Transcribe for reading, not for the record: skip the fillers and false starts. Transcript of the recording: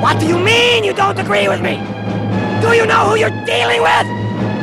What do you mean you don't agree with me? Do you know who you're dealing with?